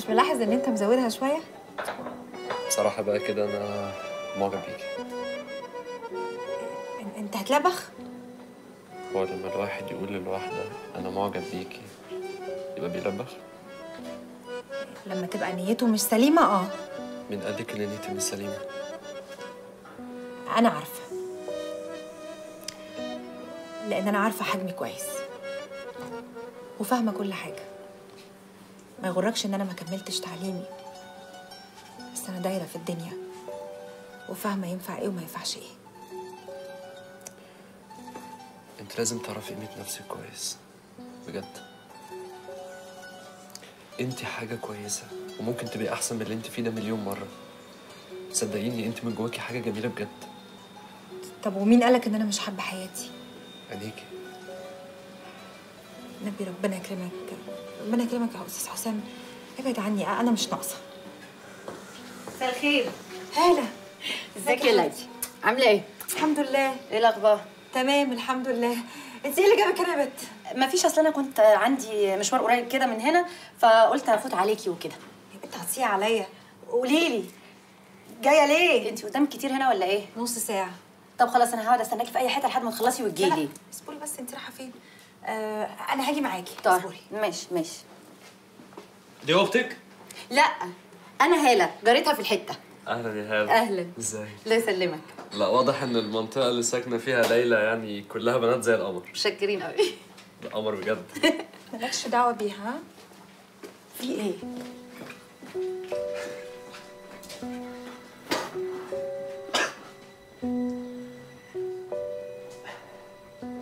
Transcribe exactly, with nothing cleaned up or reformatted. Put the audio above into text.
ملاحظ ان انت مزودها شويه؟ بصراحه بقى كده انا معجب بيكي. انت هتلبخ؟ هو لما الواحد يقول للواحده انا معجب بيكي يبقى بيلبخ؟ لما تبقى نيته مش سليمه اه. مين قالك ان نيتي مش سليمه؟ انا عارفه، لان انا عارفه حجمي كويس وفاهمه كل حاجه. ما يغركش ان انا ما كملتش تعليمي، بس انا دايره في الدنيا وفاهمه ينفع ايه وما ينفعش ايه. انت لازم تعرفي قيمه نفسك كويس بجد. انت حاجه كويسه وممكن تبقي احسن من اللي انت فيه ده مليون مره. صدقيني انت من جواكي حاجه جميله بجد. طب ومين قالك ان انا مش حابه حياتي؟ عينيكي. نبي ربنا يكرمك، ربنا يكرمك يا استاذ حسام. ابعد عني، انا مش ناقصه. مساء الخير. هاله، ازيك يا ليدي؟ عامله ايه؟ الحمد لله. ايه الاخبار؟ تمام الحمد لله. انت ايه اللي جابك هنا يا بت؟ مفيش، اصل انا كنت عندي مشوار قريب كده من هنا، فقلت افوت عليكي وكده. يا بت هتصيع عليا، قولي لي جايه ليه؟ انت قدامك كتير هنا ولا ايه؟ نص ساعه. طب خلاص انا هقعد استناكي في اي حته لحد ما تخلصي وتجيلي. لا اصبري بس، انت رايحه فين؟ آه انا هاجي معاكي. طيب اصبري. ماشي ماشي. دي اختك؟ لا انا هاله جارتها في الحته. اهلا يا هاله. اهلا. ازاي؟ الله يسلمك. لا واضح ان المنطقه اللي ساكنه فيها ليلى يعني كلها بنات زي القمر. متشكرين قوي. ده قمر بجد. مالكش دعوه بيها. في ايه؟